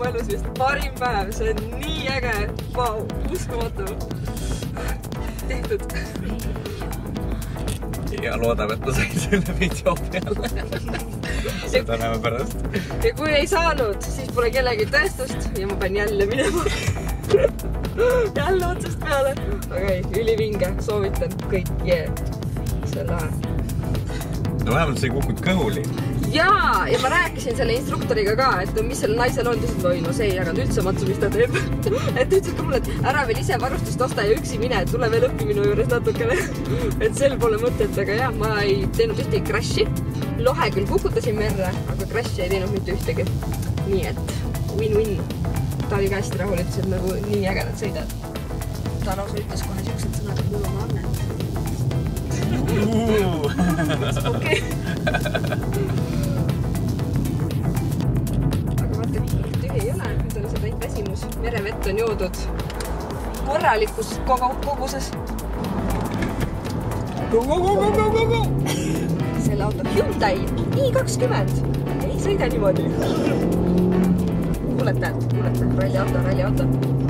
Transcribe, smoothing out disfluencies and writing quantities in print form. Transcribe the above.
elus vist parim päev, see on nii äge, vau, uskumatu. Tehtud. Ja loodab, et ta sai selle video peale. Seda näeme pärast. Ja kui ei saanud, siis pole kellegi tõestust ja ma pean jälle minema. Jälle otsast peale. Okei, ülivinge, soovitan kõik, see on lahe. No vähemalt see ei kukkunud kõhuli. Jaa, ja ma rääkisin selle instruktoriga ka, et mis selle naisel on, no see ei jaganud üldse matsu, mis ta teeb. Et ütles ka mulle, et ära veel ise varustust osta ja üksi mine, et tule veel õppi minu juures natukene. Et sel pole mõtet, aga jah, ma ei teinud ühtegi crash'i. Lohe küll kukutasin merre, aga crash'i ei teinud mitte ühtegi. Nii et win-win. Ta oli ka hästi rahul, ütles, et nagu nii ägedad sõidad. Ta lausa ütles kohe siuksed sõnad, et mul on annet. Okei. Aga vaata, tühi ei ole, nüüd on see täit väsimus. Merevett on joodud korralikus koguses. Go! Selle auto Hyundai i20 ei sõida niimoodi. Kuulete, ralliauto.